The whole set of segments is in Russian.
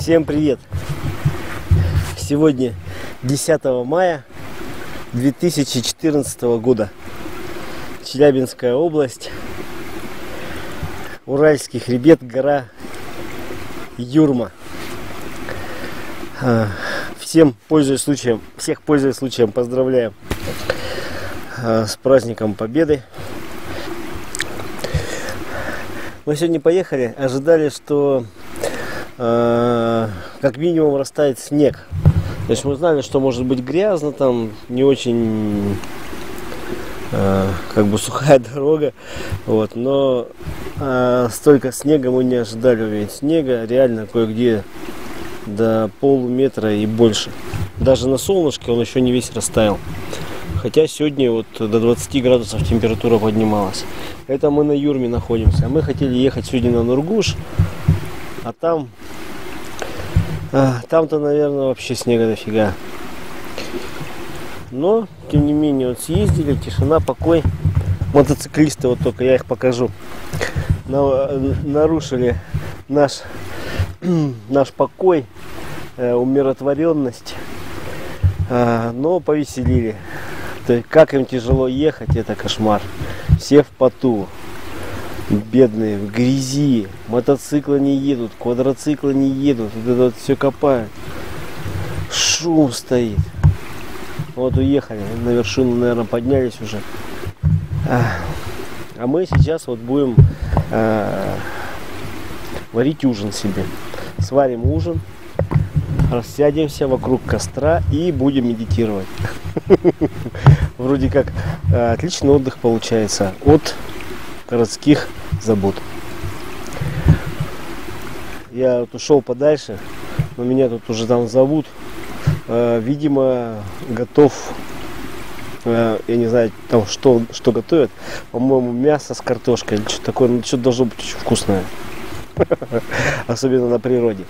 Всем привет! Сегодня 10 мая 2014 года. Челябинская область. Уральский хребет, гора Юрма. Всех, пользуясь случаем, поздравляем с праздником Победы. Мы сегодня поехали, ожидали, что как минимум растает снег. То есть мы знали, что может быть грязно, там не очень как бы сухая дорога, вот, но столько снега мы не ожидали увидеть. Снега реально кое-где до полуметра и больше. Даже на солнышке он еще не весь растаял. Хотя сегодня вот до 20 градусов температура поднималась. Это мы на Юрме находимся. Мы хотели ехать сегодня на Нургуш, а там-то, наверное, вообще снега дофига. Но, тем не менее, вот съездили, тишина, покой. Мотоциклисты, вот только я их покажу, нарушили наш покой, умиротворенность, но повеселили. То есть, как им тяжело ехать, это кошмар. Все в поту, бедные, в грязи, мотоциклы не едут, квадроциклы не едут, вот это вот все копают, шум стоит. Вот уехали, на вершину, наверное, поднялись уже. А мы сейчас вот будем варить ужин себе. Сварим ужин, рассядемся вокруг костра и будем медитировать. Вроде как отличный отдых получается от городских забот. Я вот ушел подальше, но меня тут уже там зовут. Видимо, готов, я не знаю, там что готовят. По-моему, мясо с картошкой или что-то такое. Ну, что-то должно быть очень вкусное. Особенно на природе.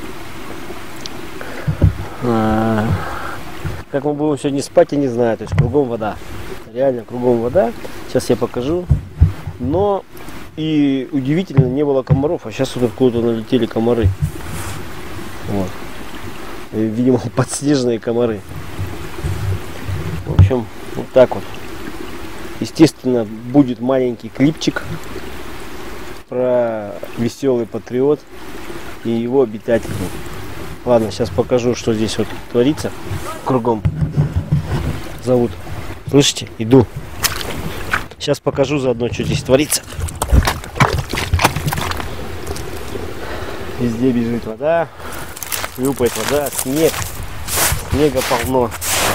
Как мы будем сегодня спать, я не знаю. То есть кругом вода. Реально кругом вода. Сейчас я покажу. Но и удивительно, не было комаров. А сейчас вот откуда-то налетели комары. Вот. И, видимо, подснежные комары. В общем, вот так вот. Естественно, будет маленький клипчик про веселый патриот и его обитателей. Ладно, сейчас покажу, что здесь вот творится кругом. Зовут. Слышите? Иду. Сейчас покажу заодно, что здесь творится. Везде бежит вода, хлюпает вода, снег. Снега полно.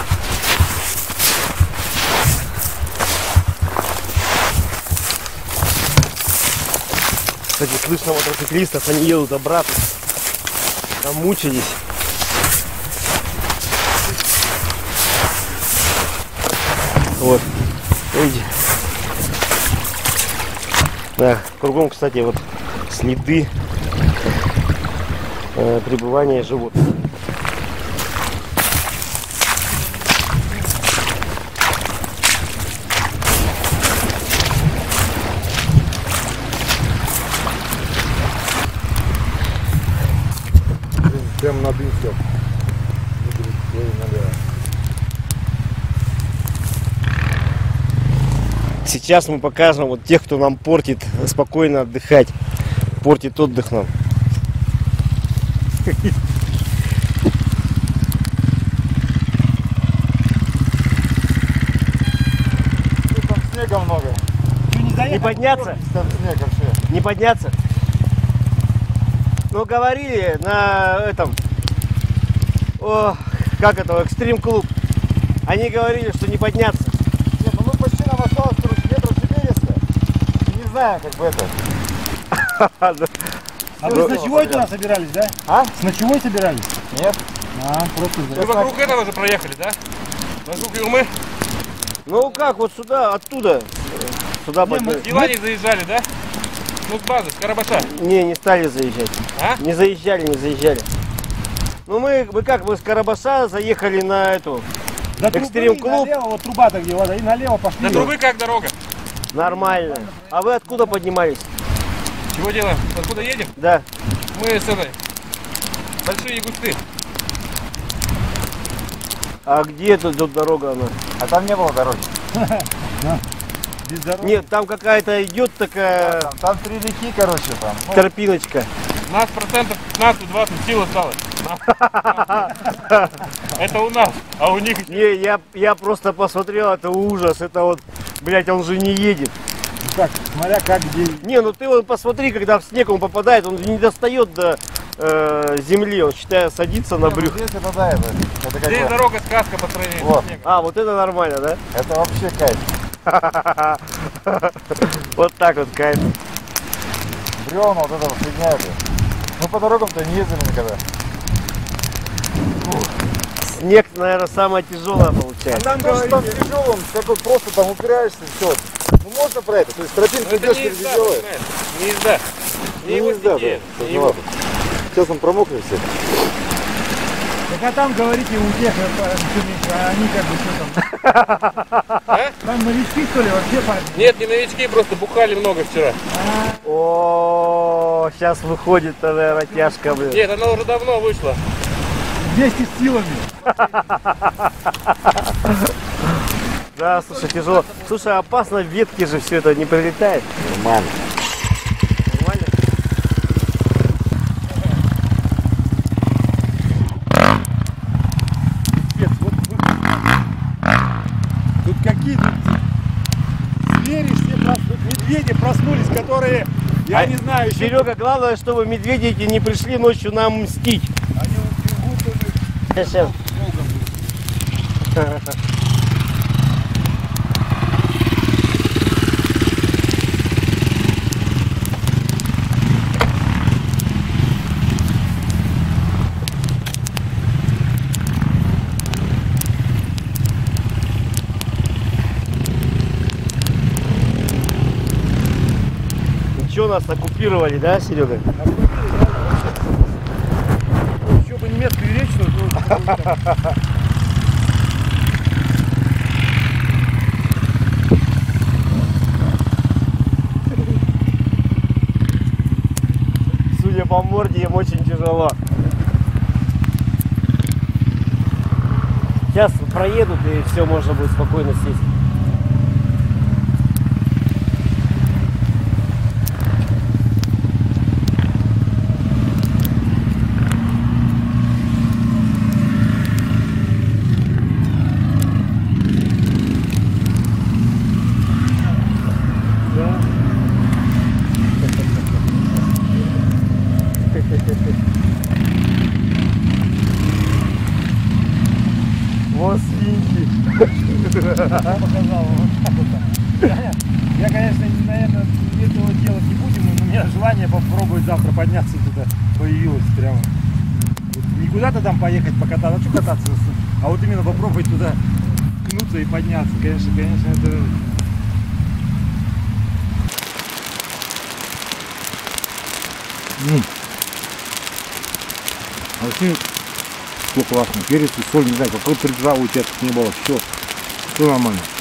Кстати, слышно мотоциклистов, они едут обратно. Там мучились. Вот. Видите? Да, кругом, кстати, вот следы пребывания животных. Прям на дым все. Сейчас мы покажем вот тех, кто нам портит спокойно отдыхать. Портит отдых нам. Там снега много. Не подняться? Там снег вообще. Не подняться? Ну, говорили на этом, как это, Extreme Club. Они говорили, что не подняться. Нет, ну мы почти нам осталось метров 400. Не знаю, как бы это. А вы с ночевой туда собирались, да? А? С ночевой собирались? Нет. Просто Вы вокруг этого же проехали, да? Вокруг Юрмы? Ну как, вот сюда, оттуда. Сюда подняли. Дела не заезжали, да? Ну с базы, с Карабаша. Не стали заезжать. А? Не заезжали. Ну мы с Карабаша заехали на эту Extreme Club. Налево, вот труба-то где вода, и налево пошли. До трубы как дорога? Нормально. А вы откуда поднимались? Чего делаем? Откуда едем? Да. Мы с этой большие густы. А где тут дорога она? А там не было дороги. Без дороги. Нет, там какая-то идет такая Там 3 реки, короче, там. Ну, тропиночка. У нас процентов 15-20 сил осталось. Это у нас, а у них еще... Не, я просто посмотрел, это ужас, это вот, блядь, он же не едет. Так, смотря как где. Не, ну ты вот посмотри, когда в снег он попадает, он не достает до земли, он, считаю, садится на брюхо. здесь это да, это как Здесь бы, дорога сказка по сравнению Вот. с снегом. А, вот это нормально, да? это вообще кайф. Вот так вот кайф. Бревна вот это вот фигня, блин. Мы по дорогам-то не ездили никогда. Снег, наверное, самое тяжелое получается. Там тоже там тяжелым, как вот просто там упираешься и все. Ну можно про это, то есть тропинку Но это идешь не впереди езда, делаешь. понимаешь? Не езда. Не его езда, стихия, да. не его. Сейчас он промокнет все. Так а там говорите у тех, они как бы что там? А? Там новички что ли вообще парни? Нет, не новички, просто бухали много вчера. О, сейчас выходит, наверное, тяжко, блин. Нет, она уже давно вышла. Вместе с силами. Да, слушай, тяжело. Слушай, опасно, ветки же все это не прилетает. Нормально. Нормально? Пипец, вот. Тут какие тут звери все тут медведи проснулись, которые, я не знаю, еще Серега, главное, чтобы медведи эти не пришли ночью нам мстить. они убегут уже. Сейчас. Ничего, нас оккупировали, да, Серега? Еще бы немецкую речь, что ли? Судя по морде, им очень тяжело. Сейчас проедут и все, можно будет спокойно сесть. Вот свиньи. Показал вот так вот. Я, конечно, наверное, этого делать не будем, но у меня желание попробовать завтра подняться туда появилось прямо. Вот не куда-то там поехать покататься, а что кататься, а вот именно попробовать туда ткнуться и подняться. Конечно, это... А вообще, все классно. Перец и соль, не знаю, какой приджал у тебя тут не было. Все нормально.